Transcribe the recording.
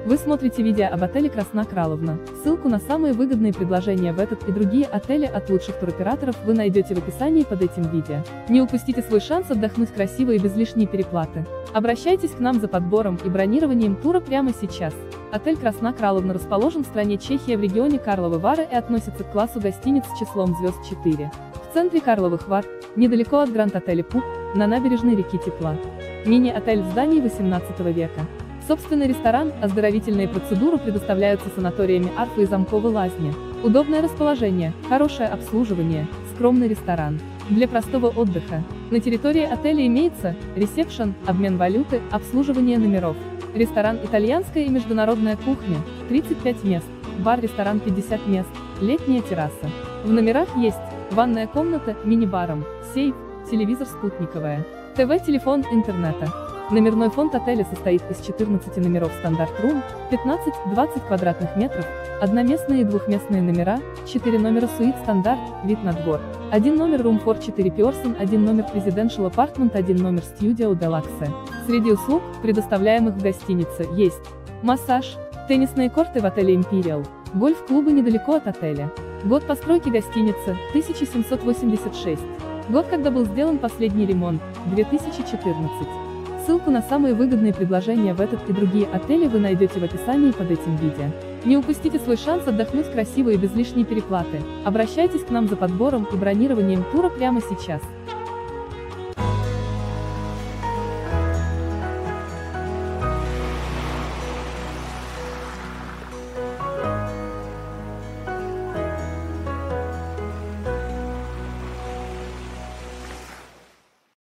Вы смотрите видео об отеле Красна Краловна. Ссылку на самые выгодные предложения в этот и другие отели от лучших туроператоров вы найдете в описании под этим видео. Не упустите свой шанс отдохнуть красиво и без лишней переплаты. Обращайтесь к нам за подбором и бронированием тура прямо сейчас. Отель Красна Краловна расположен в стране Чехия в регионе Карловы Вары и относится к классу гостиниц с числом звезд 4. В центре Карловых Вар, недалеко от Гранд-отеля Пуп, на набережной реки Тепла. Мини-отель в здании 18 века. Собственный ресторан, оздоровительные процедуры предоставляются санаториями Арфа и Замковы Лазни. Удобное расположение, хорошее обслуживание, скромный ресторан. Для простого отдыха. На территории отеля имеется ресепшн, обмен валюты, обслуживание номеров. Ресторан «Итальянская и международная кухня» 35 мест, бар-ресторан 50 мест, летняя терраса. В номерах есть ванная комната, мини-баром, сейф, телевизор спутниковая, ТВ, телефон, интернета. Номерной фонд отеля состоит из 14 номеров стандарт-рум, 15-20 квадратных метров, одноместные и двухместные номера, 4 номера суит стандарт, вид на двор, 1 номер room for 4 person, 1 номер presidential apartment, 1 номер studio deluxe. Среди услуг, предоставляемых в гостинице, есть массаж, теннисные корты в отеле Imperial, гольф-клубы недалеко от отеля. Год постройки гостиницы – 1786. Год, когда был сделан последний ремонт – 2014. Ссылку на самые выгодные предложения в этот и другие отели вы найдете в описании под этим видео. Не упустите свой шанс отдохнуть красиво и без лишней переплаты. Обращайтесь к нам за подбором и бронированием тура прямо сейчас.